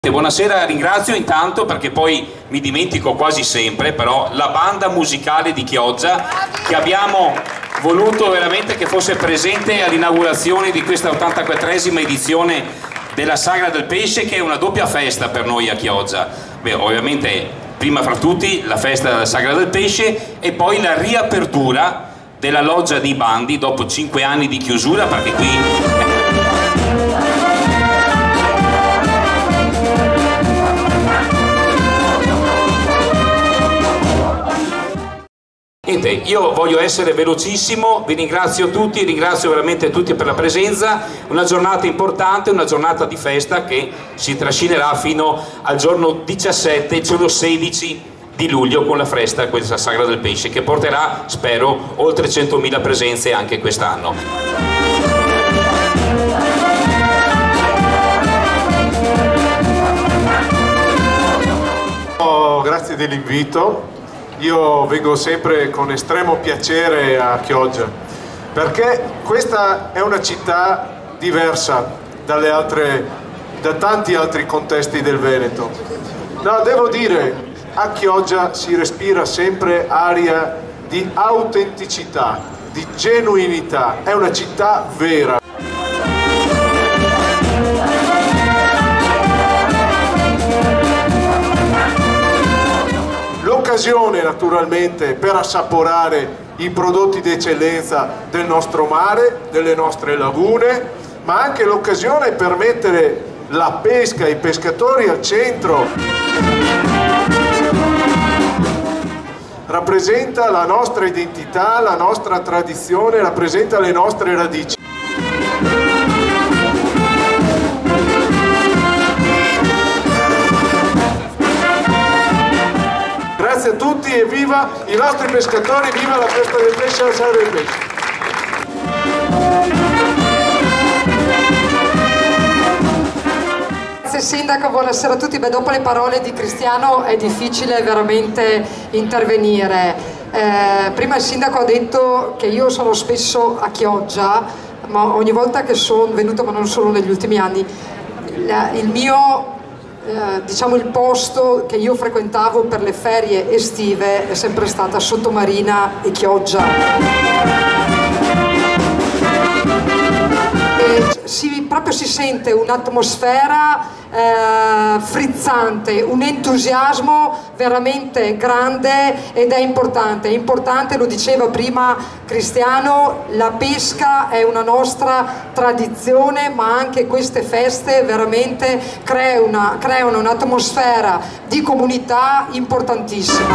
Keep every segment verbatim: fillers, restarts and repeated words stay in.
Buonasera, ringrazio intanto perché poi mi dimentico quasi sempre, però la banda musicale di Chioggia che abbiamo voluto veramente che fosse presente all'inaugurazione di questa ottantaquattresima edizione della Sagra del Pesce, che è una doppia festa per noi a Chioggia. Beh, ovviamente prima fra tutti la festa della Sagra del Pesce e poi la riapertura della loggia dei bandi dopo cinque anni di chiusura, perché qui io voglio essere velocissimo, vi ringrazio tutti, ringrazio veramente tutti per la presenza, una giornata importante, una giornata di festa che si trascinerà fino al giorno diciassette, il giorno sedici di luglio con la festa, questa Sagra del Pesce, che porterà, spero, oltre centomila presenze anche quest'anno. Oh, grazie dell'invito. Io vengo sempre con estremo piacere a Chioggia perché questa è una città diversa dalle altre, da tanti altri contesti del Veneto. No, devo dire, a Chioggia si respira sempre aria di autenticità, di genuinità, è una città vera. L'occasione naturalmente per assaporare i prodotti d'eccellenza del nostro mare, delle nostre lagune, ma anche l'occasione per mettere la pesca e i pescatori al centro. Rappresenta la nostra identità, la nostra tradizione, rappresenta le nostre radici. Grazie a tutti e viva i nostri pescatori, viva la festa del pesce e la Sagra del Pesce. Grazie Sindaco, buonasera a tutti. Beh, dopo le parole di Cristiano è difficile veramente intervenire. Eh, prima il Sindaco ha detto che io sono spesso a Chioggia, ma ogni volta che sono venuto, ma non solo negli ultimi anni, la, il mio... Eh, diciamo il posto che io frequentavo per le ferie estive è sempre stata Sottomarina e Chioggia. E si, proprio si sente un'atmosfera eh, frizzante, un entusiasmo veramente grande ed è importante. È importante, lo diceva prima Cristiano, la pesca è una nostra tradizione, ma anche queste feste veramente creano, creano un'atmosfera di comunità importantissima.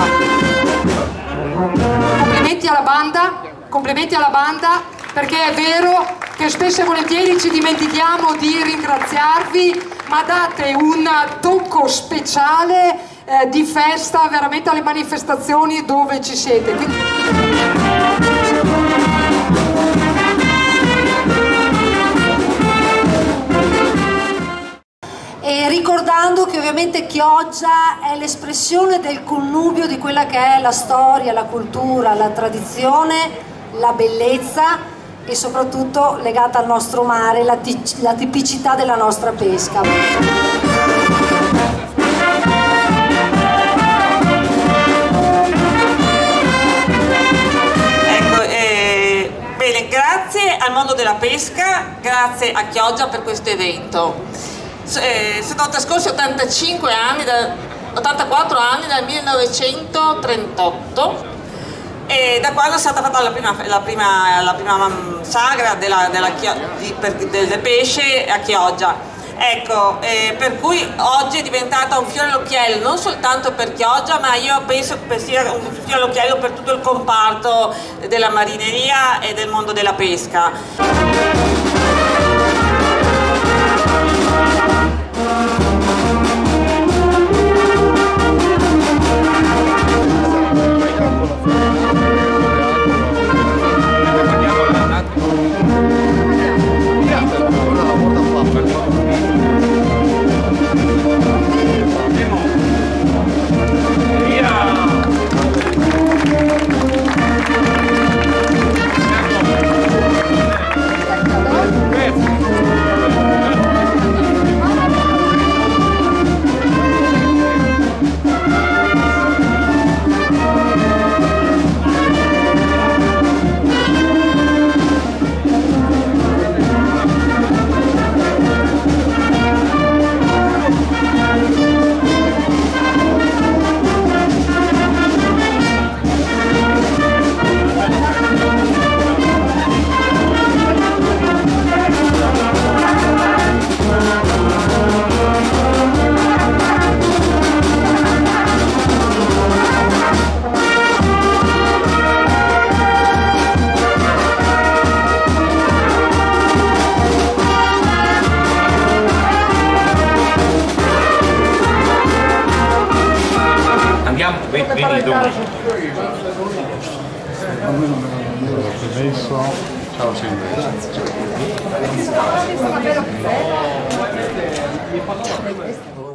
Complimenti alla banda, complimenti alla banda, perché è vero che spesso e volentieri ci dimentichiamo di ringraziarvi, ma date un tocco speciale eh, di festa veramente alle manifestazioni dove ci siete. Quindi... E ricordando che ovviamente Chioggia è l'espressione del connubio di quella che è la storia, la cultura, la tradizione, la bellezza e soprattutto legata al nostro mare, la, la tipicità della nostra pesca. Ecco, eh, bene, grazie al mondo della pesca, grazie a Chioggia per questo evento. Eh, sono trascorsi ottantacinque anni, da, ottantaquattro anni dal millenovecentotrentotto. E da quando è stata fatta la prima, la prima, la prima sagra della, della, di, per, del pesce a Chioggia. Ecco, eh, per cui oggi è diventata un fiore all'occhiello, non soltanto per Chioggia, ma io penso che sia un fiore all'occhiello per tutto il comparto della marineria e del mondo della pesca. Siamo, vedi, vedi dove. Ciao Silvia.